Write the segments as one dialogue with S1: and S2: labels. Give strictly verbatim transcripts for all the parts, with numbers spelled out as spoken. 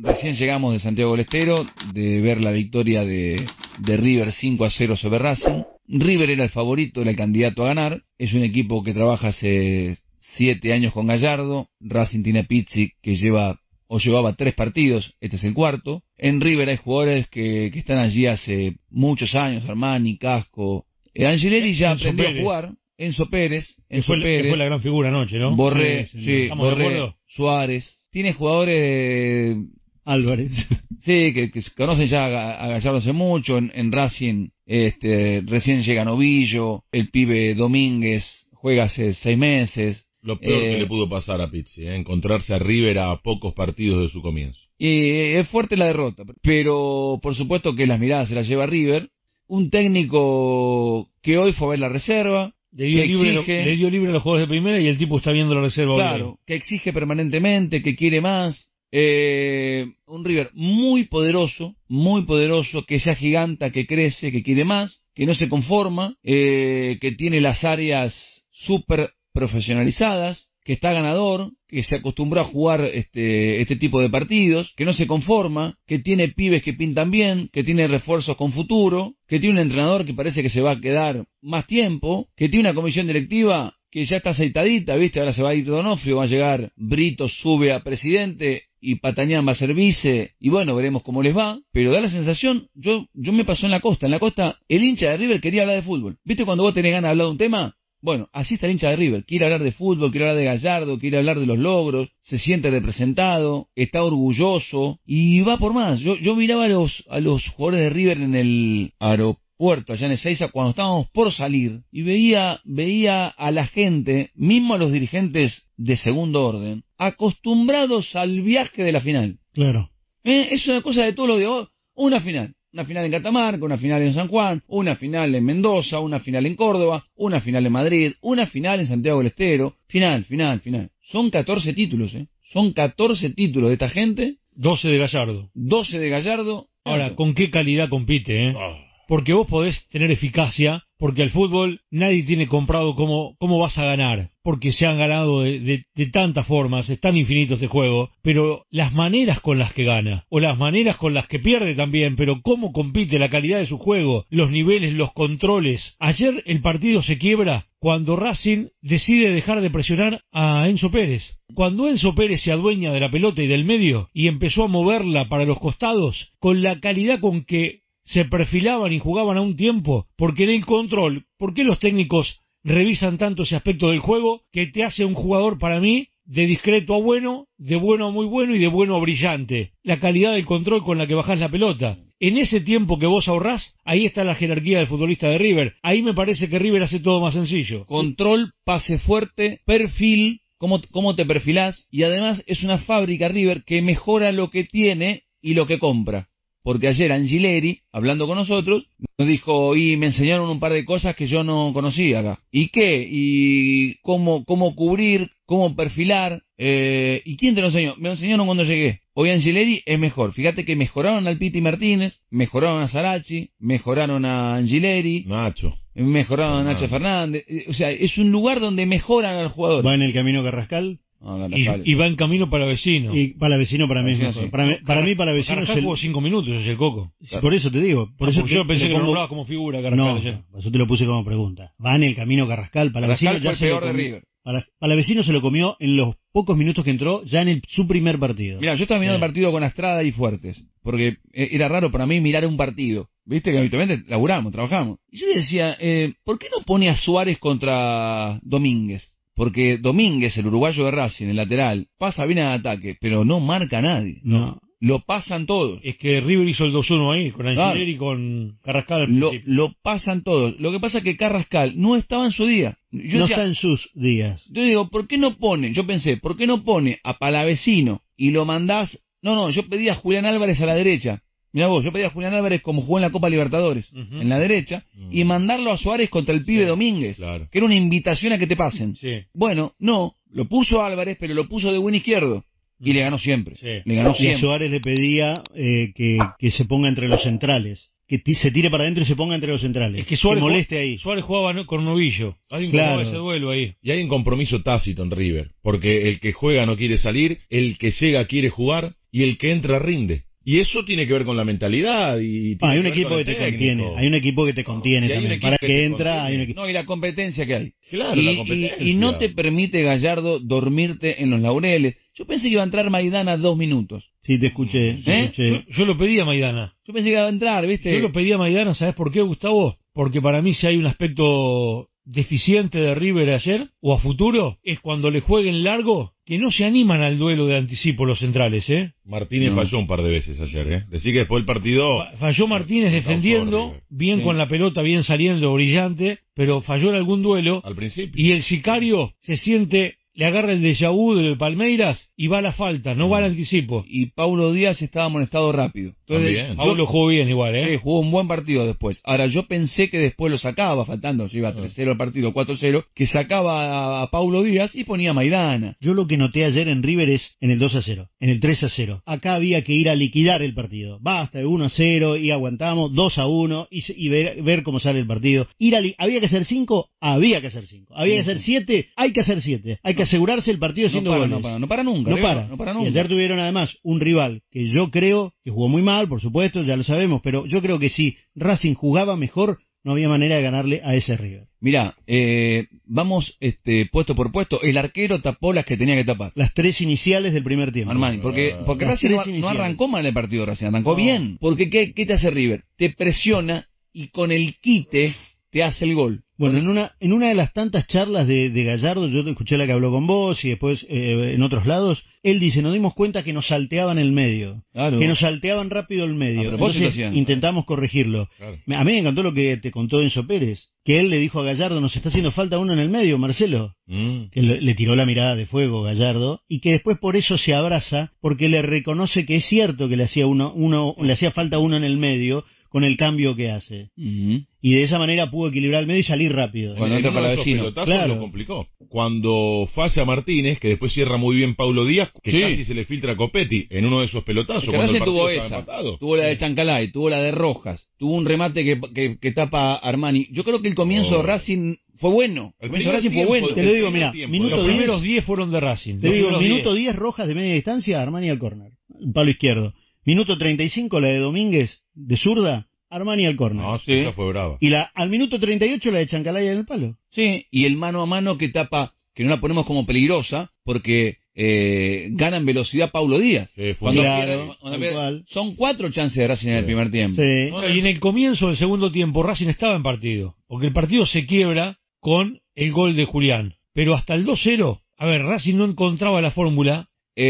S1: recién llegamos de Santiago del Estero, de ver la victoria de, de River cinco a cero sobre Racing. River era el favorito, era el candidato a ganar. Es un equipo que trabaja hace siete años con Gallardo. Racing tiene a Pizzi, que lleva o llevaba tres partidos, este es el cuarto. En River hay jugadores que, que están allí hace muchos años, Armani, Casco. Eh, Angileri ya
S2: Enzo
S1: aprendió
S2: Pérez.
S1: a jugar. Enzo Pérez,
S2: Que
S1: Enzo
S2: fue,
S1: Pérez,
S2: que fue la gran figura anoche, ¿no?
S1: Borré,
S2: Sí,
S1: sí,
S2: sí, ¿estamos de
S1: Borré,
S2: acuerdo?
S1: Suárez. Tiene jugadores de,
S3: Álvarez.
S1: sí, que, que conocen ya a, a Gallardo hace mucho. En, en Racing este, recién llega Novillo, el pibe Domínguez juega hace seis meses.
S4: Lo peor
S1: Eh,
S4: que le pudo pasar a Pizzi, ¿eh? Encontrarse a River a pocos partidos de su comienzo.
S1: Y es fuerte la derrota, pero por supuesto que las miradas se las lleva River. Un técnico que hoy fue a ver la reserva,
S2: Le dio,
S1: que
S2: libre,
S1: exige,
S2: le dio libre a los jugadores de primera y el tipo está viendo la reserva.
S1: claro,
S2: hoy.
S1: que exige permanentemente, que quiere más. Eh, un River muy poderoso, muy poderoso, que se agiganta, que crece, que quiere más, que no se conforma, eh, que tiene las áreas súper profesionalizadas, que está ganador, que se acostumbró a jugar este, este tipo de partidos, que no se conforma, que tiene pibes que pintan bien, que tiene refuerzos con futuro, que tiene un entrenador que parece que se va a quedar más tiempo, que tiene una comisión directiva que ya está aceitadita, ¿viste? Ahora se va a ir Donofrio, va a llegar Brito, sube a presidente y Patañán va a ser vice, y bueno, veremos cómo les va, pero da la sensación, yo yo me pasó en la costa, en la costa el hincha de River quería hablar de fútbol, ¿viste? Cuando vos tenés ganas de hablar de un tema, bueno, así está el hincha de River, quiere hablar de fútbol, quiere hablar de Gallardo, quiere hablar de los logros, se siente representado, está orgulloso, y va por más. Yo yo miraba a los a los jugadores de River en el aeropuerto, allá en Ezeiza, cuando estábamos por salir, y veía veía a la gente, mismo a los dirigentes de segundo orden, acostumbrados al viaje de la final.
S3: Claro.
S1: ¿Eh? Es una cosa de todos los días. Una final. Una final en Catamarca, una final en San Juan, una final en Mendoza, una final en Córdoba, una final en Madrid, una final en Santiago del Estero. Final, final, final. Son catorce títulos, ¿eh? Son catorce títulos de esta gente,
S2: doce de Gallardo.
S1: doce de Gallardo.
S2: Ahora, ¿con qué calidad compite, eh?
S4: Ah.
S2: Porque vos podés tener eficacia, porque al fútbol nadie tiene comprado cómo, cómo vas a ganar, porque se han ganado de, de, de tantas formas, es tan infinito este juego, pero las maneras con las que gana, o las maneras con las que pierde también, pero cómo compite, la calidad de su juego, los niveles, los controles. Ayer el partido se quiebra cuando Racing decide dejar de presionar a Enzo Pérez. Cuando Enzo Pérez se adueña de la pelota y del medio, y empezó a moverla para los costados, con la calidad con que se perfilaban y jugaban a un tiempo, porque en el control, ¿por qué los técnicos revisan tanto ese aspecto del juego que te hace un jugador, para mí, de discreto a bueno, de bueno a muy bueno y de bueno a brillante? La calidad del control con la que bajás la pelota. En ese tiempo que vos ahorrás, ahí está la jerarquía del futbolista de River. Ahí me parece que River hace todo más sencillo.
S1: Control, pase fuerte, perfil, cómo, cómo te perfilás, y además es una fábrica River que mejora lo que tiene y lo que compra. Porque ayer Angileri, hablando con nosotros, nos dijo, y me enseñaron un par de cosas que yo no conocía acá. ¿Y qué? ¿Y cómo, cómo cubrir? ¿Cómo perfilar? Eh, ¿Y quién te lo enseñó? Me lo enseñaron cuando llegué. Hoy Angileri es mejor. Fíjate que mejoraron al Piti Martínez, mejoraron a Sarachi, mejoraron a Angileri,
S4: Nacho.
S1: mejoraron a
S4: Fernández.
S1: Nacho Fernández. O sea, es un lugar donde mejoran al jugador.
S3: Va en el camino Carrascal.
S1: Ah,
S2: Y, y va en camino para vecino.
S3: Y para vecino para mí es
S1: Vecino,
S3: mejor.
S1: sí.
S3: Para, mí- para mí para vecino es
S2: Carrascal
S3: el...
S2: jugó cinco minutos ayer, Coco.
S3: Sí, por eso te digo. Por
S2: Ah,
S3: eso
S2: porque
S3: te-
S2: yo pensé
S3: te
S2: que lo
S3: pongo-
S2: nombrabas como figura Carrascal
S3: No,
S2: ayer.
S3: eso te lo puse como pregunta. Va en el camino Carrascal. Para
S1: Carrascal
S3: vecino ya
S1: fue
S3: se lo
S1: peor de
S3: comió-
S1: River.
S3: Para, para vecino se lo comió en los pocos minutos que entró, ya en el, su primer partido.
S1: Mira, yo estaba mirando
S2: Sí.
S1: el partido con Astrada y Fuertes, porque eh, era raro para mí mirar un partido. Viste que habitualmente laburamos, trabajamos. Y yo le decía, eh, ¿por qué no pone a Suárez contra Domínguez? Porque Domínguez, el uruguayo de Racing, el lateral, pasa bien al ataque, pero no marca a nadie.
S3: No.
S1: Lo pasan todos.
S2: Es que River hizo el dos uno ahí, con
S1: Claro.
S2: Angileri y con Carrascal al
S1: Lo,
S2: principio.
S1: lo pasan todos. Lo que pasa es que Carrascal no estaba en su día. Yo
S3: no
S1: decía,
S3: está en sus días.
S1: yo digo, ¿por qué no pone? Yo pensé, ¿por qué no pone a Palavecino y lo mandás? No, no, yo pedí a Julián Álvarez a la derecha. Mirá vos, yo pedí a Julián Álvarez como jugó en la Copa Libertadores,
S2: Ujú.
S1: en la derecha,
S4: Mm.
S1: y mandarlo a Suárez contra el pibe
S2: Sí,
S1: Domínguez,
S4: claro.
S1: que era una invitación a que te pasen.
S2: Sí.
S1: Bueno, no, lo puso Álvarez, pero lo puso de buen izquierdo, y le ganó siempre.
S2: Sí.
S1: Le ganó
S3: Y a
S1: siempre.
S3: Suárez le pedía eh, que, que se ponga entre los centrales. Que ti- se tire para adentro y se ponga entre los centrales.
S2: Es que Suárez,
S3: moleste
S2: jugó-
S3: ahí.
S2: Suárez jugaba ¿no? con Novillo.
S4: Hay un
S3: Claro.
S2: Jugaba ese duelo ahí.
S4: Y hay un compromiso tácito en River, porque el que juega no quiere salir, el que llega quiere jugar, y el que entra rinde. Y eso tiene que ver con la mentalidad. Y
S3: ah, hay un
S4: que
S3: equipo que te
S4: técnico.
S3: contiene, hay un equipo que te contiene
S4: no,
S3: también. Para que, que entra, contiene. Hay un equipo.
S1: No, y la competencia que hay.
S4: Claro,
S1: y,
S4: la competencia.
S1: Y, y no te permite, Gallardo, dormirte en los laureles. Yo pensé que iba a entrar Maidana dos minutos.
S3: Sí, te escuché. Te
S1: ¿Eh?
S3: escuché.
S2: Yo, yo lo pedí a Maidana.
S1: Yo pensé que iba a entrar, ¿viste?
S2: Yo lo pedí a Maidana, ¿sabes por qué, Gustavo? Porque para mí si hay un aspecto deficiente de River ayer, o a futuro, es cuando le jueguen largo, que no se animan al duelo de anticipo los centrales, ¿eh?
S4: Martínez no. falló un par de veces ayer, ¿eh? Decir que después del partido...
S2: Falló Martínez defendiendo, bien sí. con la pelota, bien saliendo, brillante, pero falló en algún duelo.
S4: Al principio.
S2: Y el sicario se siente... Le agarra el déjà vu del Palmeiras y va a la falta, no va al anticipo.
S1: Y Paulo Díaz estaba amonestado rápido.
S2: Entonces, Paulo jugó bien igual, ¿eh?
S1: Sí, jugó un buen partido después. Ahora, yo pensé que después lo sacaba, faltando, yo iba tres cero el partido, cuatro cero, que sacaba a, a Paulo Díaz y ponía a Maidana.
S3: Yo lo que noté ayer en River es en el dos a cero, en el tres a cero. Acá había que ir a liquidar el partido. Basta de uno a cero y aguantamos, dos a uno y, y ver, ver cómo sale el partido. Ir a li ¿Había que hacer cinco? Había que hacer cinco. ¿Había que hacer siete? Hay que hacer siete. Hay que asegurarse el partido haciendo
S1: no para,
S3: goles.
S1: No para, no para nunca.
S3: No
S1: ¿eh?
S3: para.
S1: no para nunca.
S3: Y ayer tuvieron además un rival que yo creo que jugó muy mal, por supuesto, ya lo sabemos, pero yo creo que si Racing jugaba mejor, no había manera de ganarle a ese River.
S1: Mirá, eh, vamos este, puesto por puesto. El arquero tapó las que tenía que tapar.
S3: Las tres iniciales del primer tiempo.
S1: Armani, porque, porque Racing no, no arrancó mal el partido, Racing arrancó no. bien. Porque ¿qué, ¿qué te hace River? Te presiona y con el quite te hace el gol.
S3: Bueno, en una en una de las tantas charlas de, de Gallardo, yo escuché la que habló con vos y después eh, en otros lados, él dice, nos dimos cuenta que nos salteaban el medio,
S1: claro.
S3: que nos salteaban rápido el medio. Entonces intentamos corregirlo. Claro. A mí me encantó lo que te contó Enzo Pérez, que él le dijo a Gallardo, nos está haciendo falta uno en el medio, Marcelo. Mm. Que le, le tiró la mirada de fuego Gallardo y que después por eso se abraza, porque le reconoce que es cierto que le hacía uno, uno le hacía falta uno en el medio, con el cambio que hace. Uh-huh. Y de esa manera pudo equilibrar el medio y salir rápido.
S4: Cuando entra para vecino. Claro. Lo complicó. Cuando falla Martínez, que después cierra muy bien Paulo Díaz, que sí. casi se le filtra a Copetti en uno de esos pelotazos.
S1: Cuando el tuvo esa, tuvo la de Chancalay, tuvo la de Rojas, tuvo un remate que, que, que tapa Armani. Yo creo que el comienzo oh. de Racing fue bueno. El comienzo de Racing fue bueno.
S3: Te lo digo, mira, minuto
S2: los primeros diez fueron de Racing.
S3: Te digo, minuto diez Rojas de media distancia, Armani al córner, palo izquierdo. Minuto treinta y cinco la de Domínguez, de zurda, Armani al córner.
S4: No, sí, esa fue brava.
S3: Y la al minuto treinta y ocho la de Chancalaya en el palo.
S1: Sí, y el mano a mano que tapa, que no la ponemos como peligrosa, porque eh, gana en velocidad Paulo Díaz.
S3: Sí, fue cuando claro, pierde, cuando pierde,
S1: son cuatro chances de Racing sí. en el primer tiempo.
S2: Sí. Bueno, y en el comienzo del segundo tiempo Racing estaba en partido, porque el partido se quiebra con el gol de Julián. Pero hasta el dos cero, a ver, Racing no encontraba la fórmula.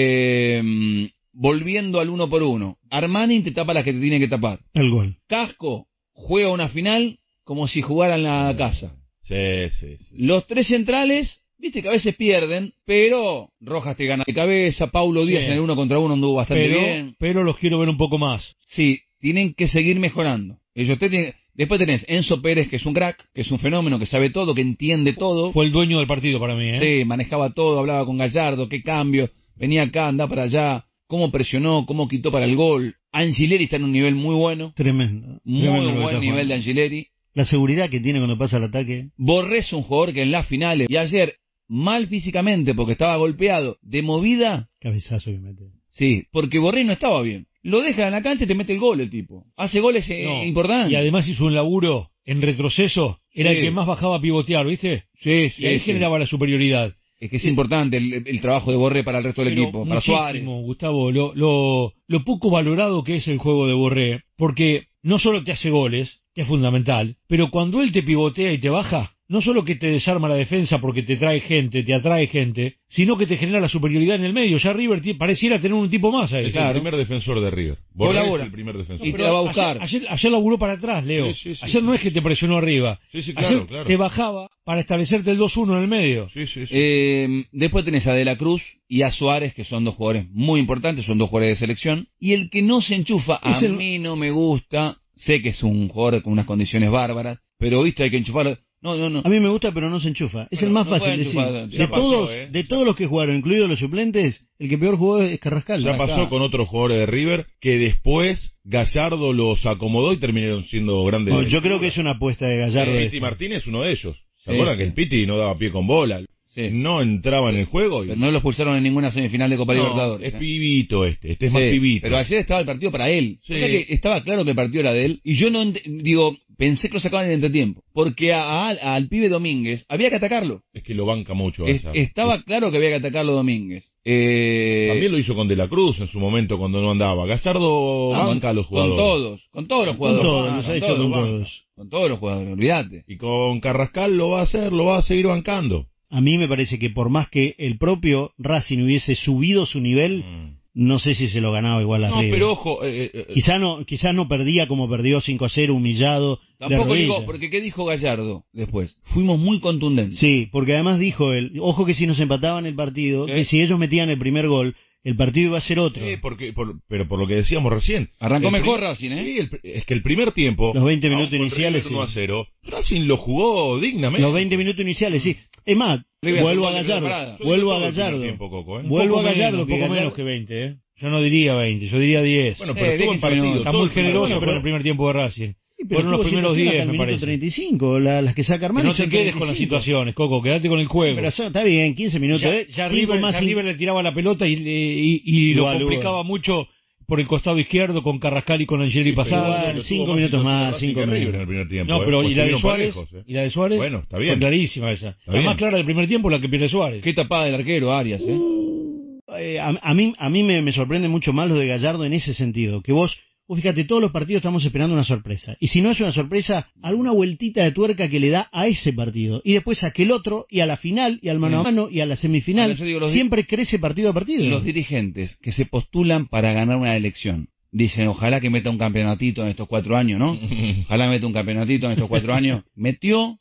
S1: Eh... Volviendo al uno por uno, Armani te tapa las que te tiene que tapar.
S3: El gol.
S1: Casco juega una final como si jugara en la casa.
S4: Sí, sí, sí.
S1: Los tres centrales, viste que a veces pierden, pero Rojas te gana de cabeza, Paulo Díaz sí. en el uno contra uno anduvo bastante
S2: pero,
S1: bien.
S2: Pero los quiero ver un poco más.
S1: Sí, tienen que seguir mejorando. Ellos te tienen... Después tenés Enzo Pérez, que es un crack, que es un fenómeno, que sabe todo, que entiende todo.
S2: Fue el dueño del partido para mí, ¿eh?
S1: Sí, manejaba todo, hablaba con Gallardo, qué cambio, venía acá, andaba para allá. Cómo presionó, cómo quitó para el gol. Angileri está en un nivel muy bueno.
S3: Tremendo.
S1: Muy
S3: tremendo
S1: buen nivel de Angileri.
S3: La seguridad que tiene cuando pasa el ataque.
S1: Borré es un jugador que en las finales, y ayer, mal físicamente porque estaba golpeado, de movida.
S3: Cabezazo que mete.
S1: Sí, porque Borré no estaba bien. Lo deja en la cancha y te mete el gol el tipo. Hace goles eh, no. importantes.
S2: Y además hizo un laburo en retroceso. Era sí. el que más bajaba a pivotear, ¿viste?
S1: Sí, sí.
S2: Y ahí
S1: sí.
S2: generaba la superioridad.
S1: Es que es sí. importante el, el trabajo de Borré para el resto del
S2: Pero
S1: equipo, para Suárez.
S2: Gustavo, lo, lo, lo poco valorado que es el juego de Borré, porque no solo te hace goles, que es fundamental, pero cuando él te pivotea y te baja, no solo que te desarma la defensa porque te trae gente, te atrae gente, sino que te genera la superioridad en el medio. Ya River pareciera tener un tipo más ahí.
S4: Es
S2: claro.
S4: el primer defensor de River. Borré es el primer defensor.
S1: Y te la va a buscar.
S2: Ayer, ayer, ayer laburó para atrás, Leo. Sí, sí, sí, ayer sí. no es que te presionó arriba.
S4: Sí, sí, claro,
S2: ayer
S4: claro.
S2: te bajaba para establecerte el dos uno en el medio.
S4: Sí, sí, sí.
S1: Eh, después tenés a De la Cruz y a Suárez, que son dos jugadores muy importantes, son dos jugadores de selección. Y el que no se enchufa, a el... mí no me gusta. Sé que es un jugador con unas condiciones bárbaras, pero viste, hay que enchufarlo. No, no, no.
S3: A mí me gusta, pero no se enchufa. Es pero el más no fácil de decir. De pasó, todos, eh. de todos los que jugaron, incluidos los suplentes, el que peor jugó es Carrascal.
S4: Ya pasó con otros jugadores de River que después Gallardo los acomodó y terminaron siendo grandes.
S3: No, yo creo que es una apuesta de Gallardo.
S4: Eh, Piti Martínez es uno de ellos. ¿Se sí, acuerdan sí. que el Piti no daba pie con bola? sí. no entraba en el juego. Y...
S1: Pero no lo expulsaron en ninguna semifinal de Copa
S4: no,
S1: Libertadores.
S4: Es
S1: ¿eh?
S4: pibito este, este es
S1: sí,
S4: más pibito.
S1: Pero ayer estaba el partido para él.
S4: Sí.
S1: O sea que estaba claro que el partido era de él. Y yo no, digo, pensé que lo sacaban en el entretiempo. Porque a, a, al pibe Domínguez había que atacarlo.
S4: Es que lo banca mucho.
S1: Es, estaba es... claro que había que atacarlo Domínguez. Eh...
S4: También lo hizo con De la Cruz en su momento cuando no andaba. Gallardo ah, banca a los jugadores.
S1: Con todos, con todos los jugadores.
S3: Con todos, nos ha hecho con todos.
S1: Con todos los jugadores, olvídate.
S4: Y con Carrascal lo va a hacer, lo va a seguir bancando.
S3: A mí me parece que por más que el propio Racing hubiese subido su nivel, mm. no sé si se lo ganaba igual a
S1: No,
S3: River.
S1: pero ojo... Eh, eh,
S3: quizá no quizás no perdía como perdió cinco a cero, humillado.
S1: Tampoco digo, porque ¿qué dijo Gallardo después? Fuimos muy contundentes.
S3: Sí, porque además dijo él, ojo que si nos empataban el partido, ¿qué? Que si ellos metían el primer gol, el partido iba a ser otro.
S4: Sí, porque, por, pero por lo que decíamos recién.
S1: Arrancó mejor Racing, ¿eh?
S4: Sí, el, es que el primer tiempo...
S3: Los veinte minutos iniciales,
S4: uno a cero, Racing lo jugó dignamente.
S3: Los veinte minutos iniciales, sí. Es más, vuelvo a Gallardo, vuelvo a Gallardo.
S4: Tiempo, Coco, ¿eh?
S3: Vuelvo a Gallardo,
S2: un poco menos que veinte, ¿eh? Yo no diría veinte, yo diría diez.
S4: Bueno, pero eh, estuvo en
S2: partido. Está muy generoso bueno, pero... con el primer tiempo de Racing.
S3: Sí, fueron los primeros diez, me parece. treinta y cinco, la, las que saca Armani.
S2: No te quedes treinta y cinco. Con las situaciones, Coco, quédate con el juego.
S3: Pero eso, está bien, quince minutos.
S2: Ya,
S3: ¿eh?
S2: ya, River, más ya River le tiraba la pelota y, y, y lo complicaba igual. Mucho por el costado izquierdo con Carrascal y con Angeli sí, pasada.
S3: Cinco minutos más, cinco minutos.
S4: En el primer tiempo,
S2: no, pero
S4: ¿eh?
S2: ¿y la de Suárez?
S4: Parejos, ¿eh?
S2: ¿Y la de Suárez?
S4: Bueno, está bien.
S2: Fue clarísima esa.
S4: Está
S2: la
S4: bien.
S2: más clara del primer tiempo la que pierde Suárez.
S1: Qué tapada del arquero, Arias, ¿eh?
S3: eh a, a mí, a mí me, me sorprende mucho más lo de Gallardo en ese sentido. Que vos, vos fíjate, todos los partidos estamos esperando una sorpresa. Y si no es una sorpresa, alguna vueltita de tuerca que le da a ese partido. Y después a aquel otro, y a la final, y al mano a mano, y a la semifinal. Digo, siempre crece partido a partido.
S1: Los dirigentes que se postulan para ganar una elección. Dicen, ojalá que meta un campeonatito en estos cuatro años, ¿no? Ojalá meta un campeonatito en estos cuatro años. Metió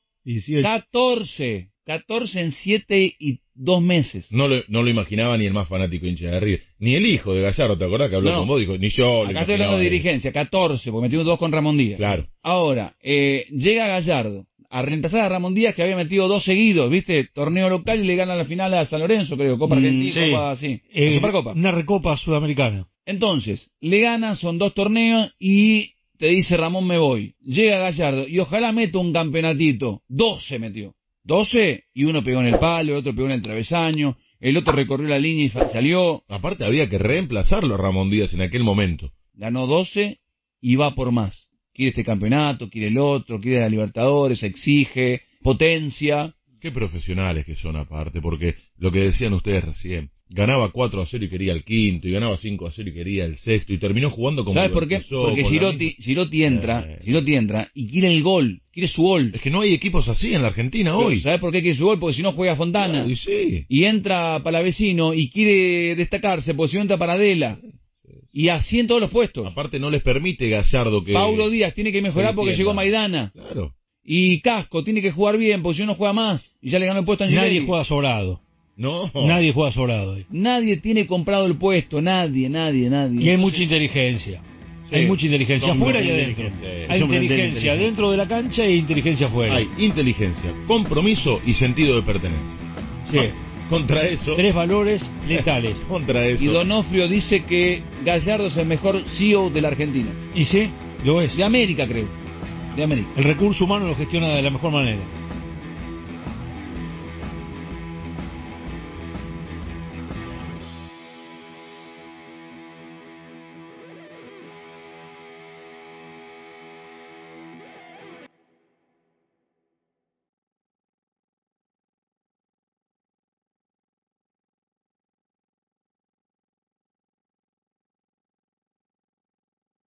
S1: catorce. catorce en siete y dos meses.
S4: No lo, no lo imaginaba ni el más fanático hincha de River. Ni el hijo de Gallardo, ¿te acordás que habló no, con vos? Dijo, ni yo.
S1: Acá estoy hablando de dirigencia, catorce, porque metió dos con Ramón Díaz.
S4: Claro.
S1: Ahora, eh, llega Gallardo a reemplazar a Ramón Díaz, que había metido dos seguidos, ¿viste? Torneo local y le gana la final a San Lorenzo, creo, Copa Argentina, mm, sí. Copa así.
S2: Eh, Supercopa. Una recopa sudamericana.
S1: Entonces, le gana, son dos torneos y te dice Ramón me voy. Llega Gallardo y ojalá meta un campeonatito. doce metió. doce y uno pegó en el palo, el otro pegó en el travesaño, el otro recorrió la línea y salió.
S4: Aparte había que reemplazarlo a Ramón Díaz en aquel momento.
S1: Ganó doce y va por más. Quiere este campeonato, quiere el otro, quiere la Libertadores, exige, potencia.
S4: Qué profesionales que son aparte, porque lo que decían ustedes recién, ganaba cuatro a cero y quería el quinto, y ganaba cinco a cero y quería el sexto, y terminó jugando como...
S1: ¿Sabes por qué? Porque Girotti, Girotti entra, eh. Girotti entra y quiere el gol, quiere su gol.
S4: Es que no hay equipos así en la Argentina
S1: Pero,
S4: hoy.
S1: ¿sabes por qué quiere su gol? Porque si no juega Fontana.
S4: Y, sí.
S1: y entra Palavecino y quiere destacarse, porque si no entra Paradela. Y así en todos los puestos.
S4: Aparte no les permite Gallardo que...
S1: Paulo Díaz tiene que mejorar porque llegó Maidana.
S4: Claro.
S1: Y Casco tiene que jugar bien, porque si no juega más. Y ya le ganó el puesto a Angelelli.
S2: Nadie juega sobrado.
S4: No.
S2: Nadie juega sobrado.
S1: Nadie tiene comprado el puesto, nadie, nadie, nadie.
S2: Y hay mucha inteligencia. Sí. Hay mucha inteligencia Son afuera y adentro. Hay inteligencia dentro de la cancha e inteligencia afuera.
S4: Hay inteligencia, compromiso y sentido de pertenencia.
S2: Sí.
S4: Contra eso...
S2: Tres valores letales.
S4: Contra eso...
S1: Y Donofrio dice que Gallardo es el mejor C E O de la Argentina.
S2: Y sí, lo es.
S1: De América, creo. De América.
S2: El recurso humano lo gestiona de la mejor manera.